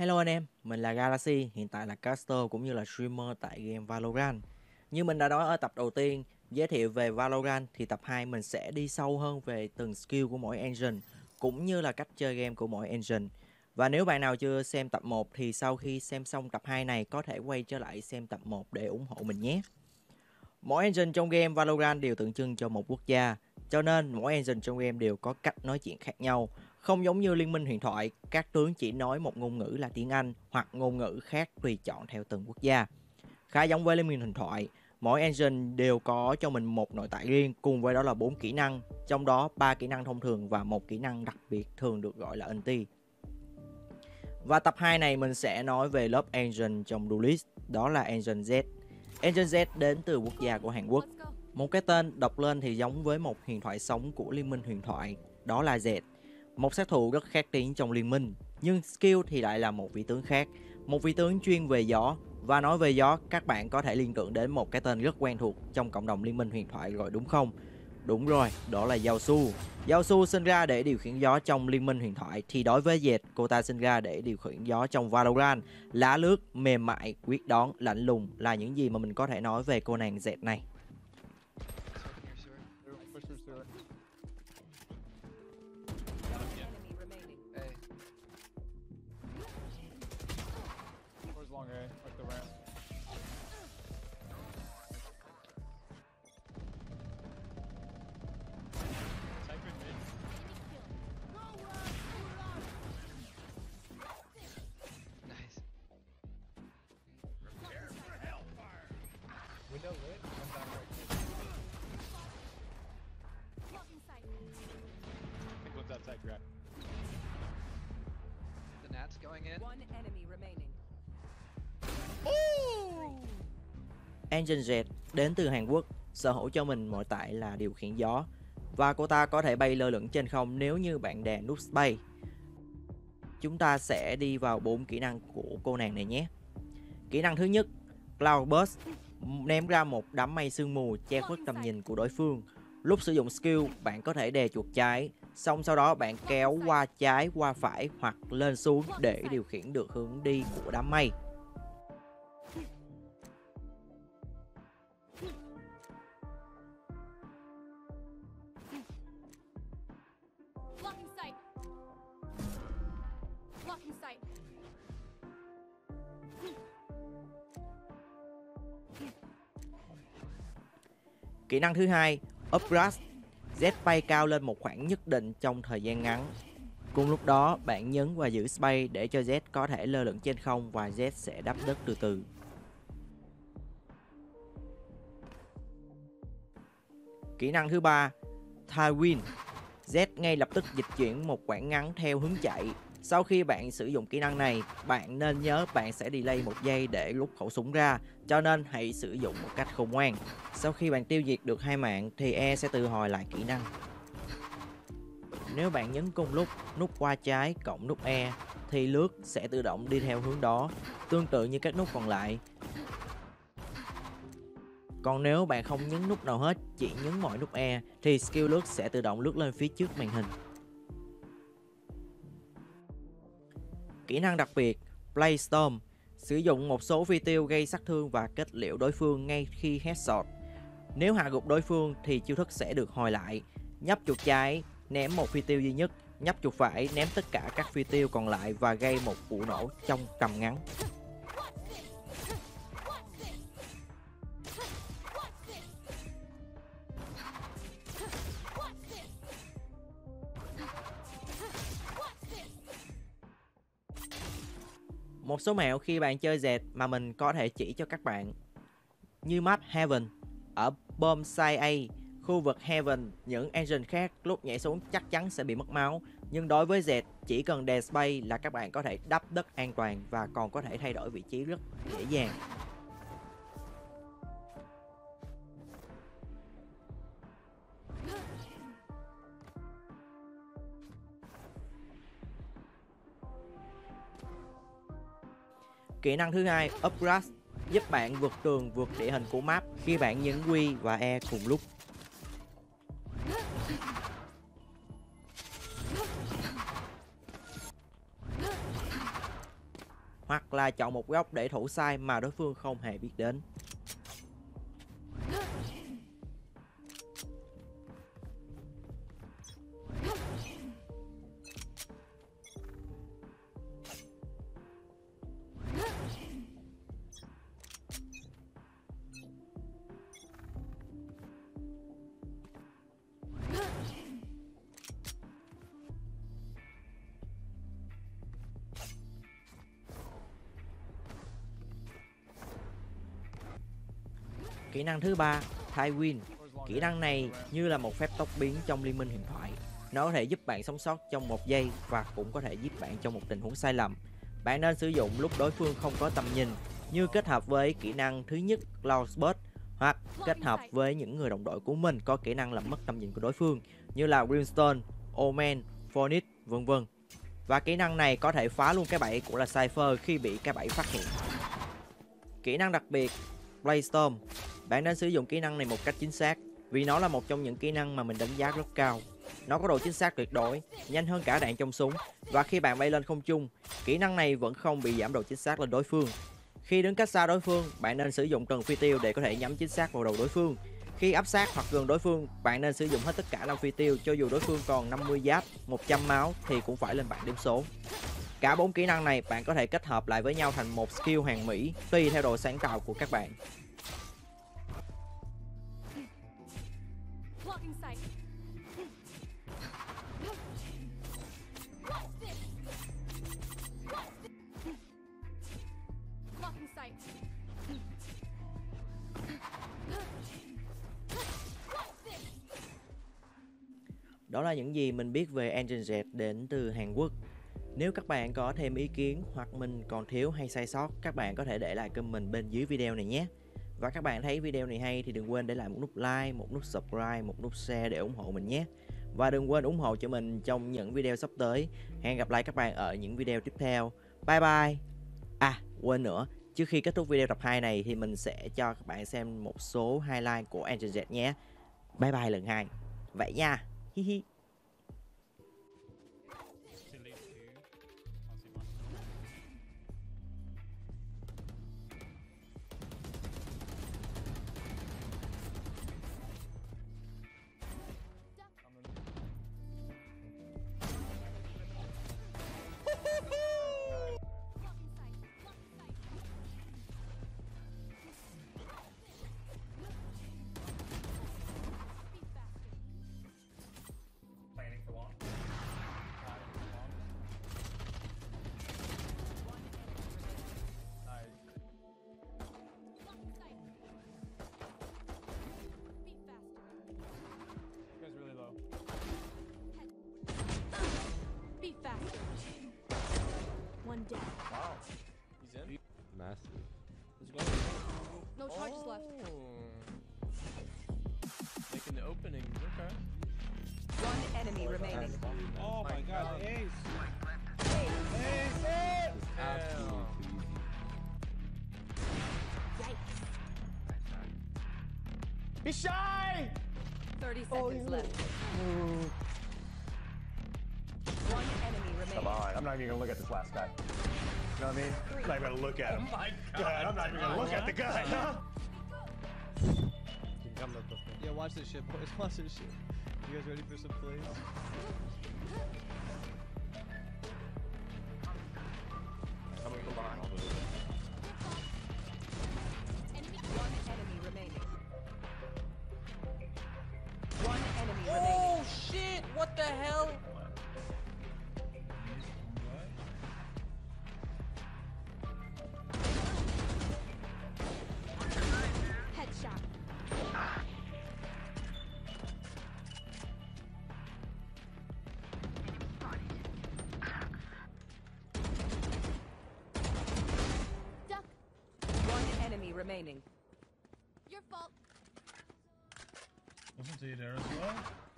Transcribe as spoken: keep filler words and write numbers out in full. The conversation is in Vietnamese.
Hello anh em, mình là Galaxy, hiện tại là caster cũng như là streamer tại game Valorant. Như mình đã nói ở tập đầu tiên, giới thiệu về Valorant thì tập hai mình sẽ đi sâu hơn về từng skill của mỗi engine, cũng như là cách chơi game của mỗi engine. Và nếu bạn nào chưa xem tập một thì sau khi xem xong tập hai này có thể quay trở lại xem tập một để ủng hộ mình nhé. Mỗi engine trong game Valorant đều tượng trưng cho một quốc gia, cho nên mỗi engine trong game đều có cách nói chuyện khác nhau. Không giống như Liên minh huyền thoại, các tướng chỉ nói một ngôn ngữ là tiếng Anh hoặc ngôn ngữ khác tùy chọn theo từng quốc gia. Khá giống với Liên minh huyền thoại, mỗi engine đều có cho mình một nội tại riêng cùng với đó là bốn kỹ năng, trong đó ba kỹ năng thông thường và một kỹ năng đặc biệt thường được gọi là ulti. Và tập hai này mình sẽ nói về lớp engine trong Duelist, đó là engine Z. Engine Z đến từ quốc gia của Hàn Quốc. Một cái tên đọc lên thì giống với một huyền thoại sống của Liên minh huyền thoại, đó là Z. Một sát thủ rất khét tiếng trong liên minh, nhưng skill thì lại là một vị tướng khác. Một vị tướng chuyên về gió. Và nói về gió, các bạn có thể liên tưởng đến một cái tên rất quen thuộc trong cộng đồng Liên minh huyền thoại rồi đúng không? Đúng rồi, đó là Giao Su. Giao Su sinh ra để điều khiển gió trong Liên minh huyền thoại, thì đối với Z, cô ta sinh ra để điều khiển gió trong Valorant. Lá lướt, mềm mại, quyết đoán, lạnh lùng là những gì mà mình có thể nói về cô nàng Z này. Window lit, come down right. I think one's outside grab. The Nat's going in. One enemy remaining. Engine Z đến từ Hàn Quốc, sở hữu cho mình nội tại là điều khiển gió. Và cô ta có thể bay lơ lửng trên không nếu như bạn đè nút bay. Chúng ta sẽ đi vào bốn kỹ năng của cô nàng này nhé. Kỹ năng thứ nhất, Cloud Burst, ném ra một đám mây sương mù che khuất tầm nhìn của đối phương. Lúc sử dụng skill, bạn có thể đè chuột trái, xong sau đó bạn kéo qua trái qua phải hoặc lên xuống để điều khiển được hướng đi của đám mây. Kỹ năng thứ hai, Uprush. Z bay cao lên một khoảng nhất định trong thời gian ngắn. Cùng lúc đó, bạn nhấn và giữ space để cho Z có thể lơ lửng trên không và Z sẽ đắp đất từ từ. Kỹ năng thứ ba, Tailwind. Z ngay lập tức dịch chuyển một quãng ngắn theo hướng chạy. Sau khi bạn sử dụng kỹ năng này, bạn nên nhớ bạn sẽ delay một giây để rút khẩu súng ra, cho nên hãy sử dụng một cách khôn ngoan. Sau khi bạn tiêu diệt được hai mạng thì E sẽ tự hồi lại kỹ năng. Nếu bạn nhấn cùng lúc nút qua trái cộng nút E thì lướt sẽ tự động đi theo hướng đó, tương tự như các nút còn lại. Còn nếu bạn không nhấn nút nào hết, chỉ nhấn mọi nút E thì skill lướt sẽ tự động lướt lên phía trước màn hình. Kỹ năng đặc biệt Playstorm, sử dụng một số phi tiêu gây sát thương và kết liễu đối phương ngay khi headshot. Nếu hạ gục đối phương thì chiêu thức sẽ được hồi lại. Nhấp chuột trái, ném một phi tiêu duy nhất, nhấp chuột phải, ném tất cả các phi tiêu còn lại và gây một vụ nổ trong tầm ngắn. Một số mẹo khi bạn chơi dẹt mà mình có thể chỉ cho các bạn. Như map Heaven, ở bomb site A, khu vực Heaven, những engine khác lúc nhảy xuống chắc chắn sẽ bị mất máu. Nhưng đối với dẹt, chỉ cần đè space là các bạn có thể đắp đất an toàn và còn có thể thay đổi vị trí rất dễ dàng. Kỹ năng thứ hai, Uprush, giúp bạn vượt tường vượt địa hình của map khi bạn nhấn Q và E cùng lúc. hoặc là chọn một góc để thủ sai mà đối phương không hề biết đến. Kỹ năng thứ ba, Tywin. Kỹ năng này như là một phép tốc biến trong Liên minh huyền thoại. Nó có thể giúp bạn sống sót trong một giây và cũng có thể giết bạn trong một tình huống sai lầm. Bạn nên sử dụng lúc đối phương không có tầm nhìn, như kết hợp với kỹ năng thứ nhất Lost Burst, hoặc kết hợp với những người đồng đội của mình có kỹ năng làm mất tầm nhìn của đối phương như là Brimstone, Omen, Phoenix, vân vân. Và kỹ năng này có thể phá luôn cái bẫy của là Cypher khi bị cái bẫy phát hiện. Kỹ năng đặc biệt Blaze. Bạn nên sử dụng kỹ năng này một cách chính xác vì nó là một trong những kỹ năng mà mình đánh giá rất cao. Nó có độ chính xác tuyệt đối, nhanh hơn cả đạn trong súng, và khi bạn bay lên không trung, kỹ năng này vẫn không bị giảm độ chính xác lên đối phương. Khi đứng cách xa đối phương, bạn nên sử dụng cần phi tiêu để có thể nhắm chính xác vào đầu đối phương. Khi áp sát hoặc gần đối phương, bạn nên sử dụng hết tất cả năm phi tiêu, cho dù đối phương còn năm mươi giáp, một trăm máu thì cũng phải lên bảng điểm số. Cả bốn kỹ năng này bạn có thể kết hợp lại với nhau thành một skill hoàn mỹ, tùy theo độ sáng tạo của các bạn. Đó là những gì mình biết về Engine Z đến từ Hàn Quốc. Nếu các bạn có thêm ý kiến hoặc mình còn thiếu hay sai sót, các bạn có thể để lại comment bên dưới video này nhé. Và các bạn thấy video này hay thì đừng quên để lại một nút like, một nút subscribe, một nút share để ủng hộ mình nhé. Và đừng quên ủng hộ cho mình trong những video sắp tới. Hẹn gặp lại các bạn ở những video tiếp theo. Bye bye. À, quên nữa, trước khi kết thúc video tập hai này thì mình sẽ cho các bạn xem một số highlight của Engine Z nhé. Bye bye lần hai. Vậy nha. Hi hi. One down. Wow. He's in. Massive. Let's go. No charges left. Making the opening. Okay. One enemy remaining. Oh my god, Ace! It's Damn. absolutely Yikes. Be shy. thirty seconds left. One enemy remaining. Come on, I'm not even gonna look at this last guy. You know what I mean? I'm not even gonna look at him. Oh my God, I'm not even gonna look at the guy. Huh? Yeah, watch this shit, boys. Watch this shit. You guys ready for some plays? I'm gonna go behind. One enemy remaining. One enemy remaining. Oh shit! What the hell? Headshot. Duck. One enemy remaining. Your fault. Wasn't he there as well?